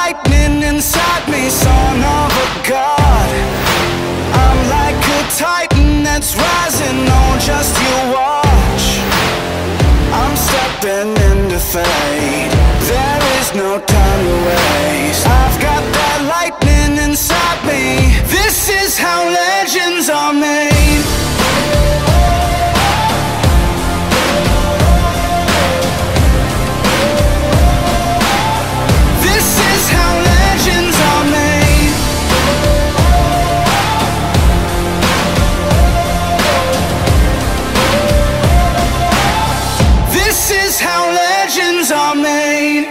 lightning inside me, son of a god. I'm like a titan that's rising, oh just you watch. I'm stepping into fate, there is no time to waste. I've got that lightning inside me, this is how legends are made. This is how legends are made. This is how legends are made.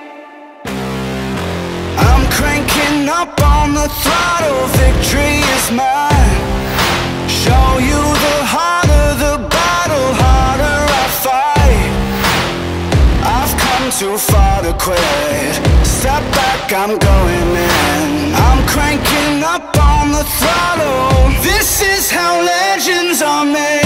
I'm cranking up on the throttle, victory is mine. Show you the harder the battle, harder I fight. I've come too far to quit, step back, I'm going in. I'm cranking up on the throttle, this is how legends are made.